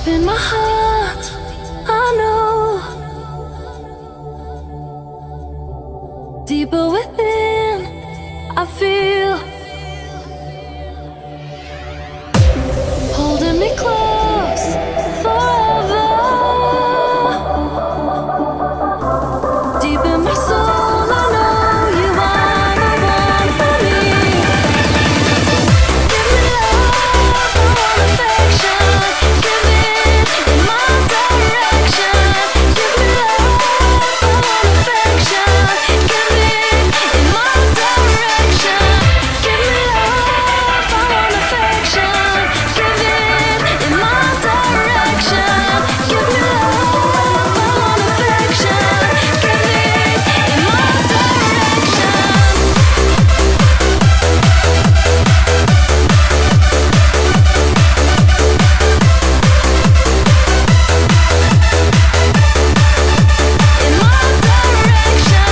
in my heart, I know. Deeper within, I feel. Holding me close forever. Deep in my soul, I know you are the one for me. Give me love, I want affection. Give it in my direction. Give me love, I want affection. Give it in my direction. Give me love, I want affection. Give it in my direction. Give me love, I want affection. Give it in my direction. In my direction.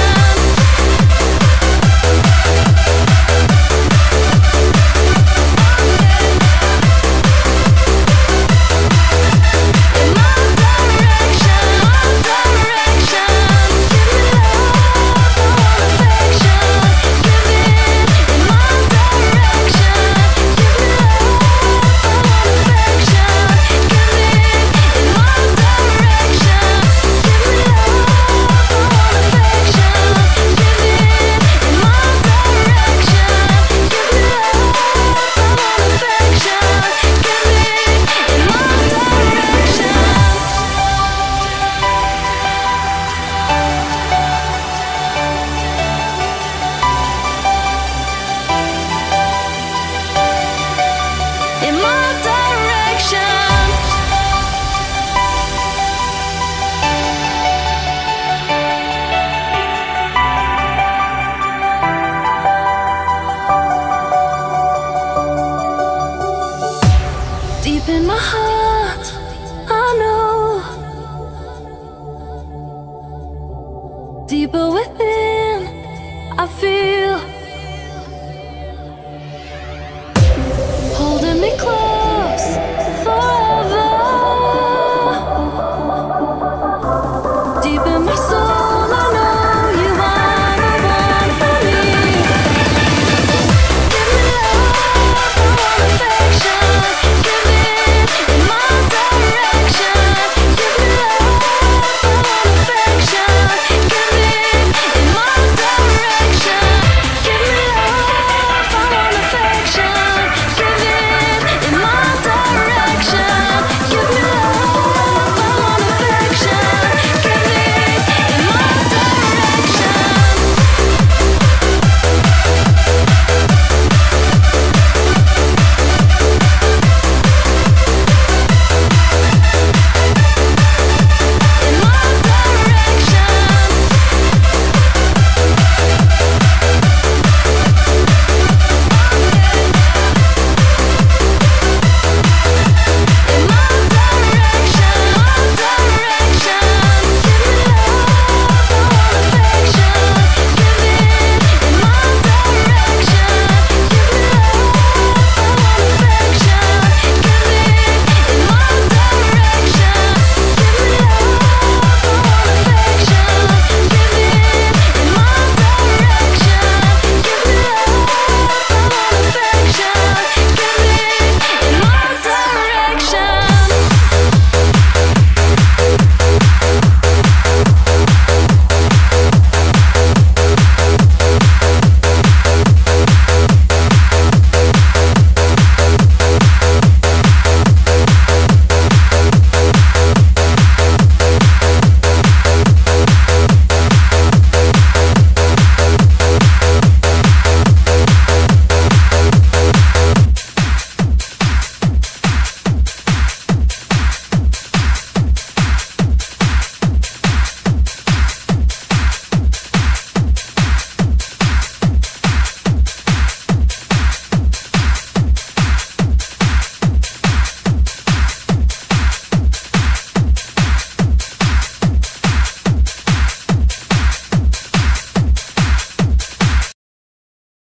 In my direction, my direction. Give me love, I want affection. Give it in my direction. Give me love, I want affection. Give it in my direction. Give me love, I want affection. Give it in my direction. Give me love, I want affection. Give it in my direction. In my direction. Deep in my heart, I know. Deeper within.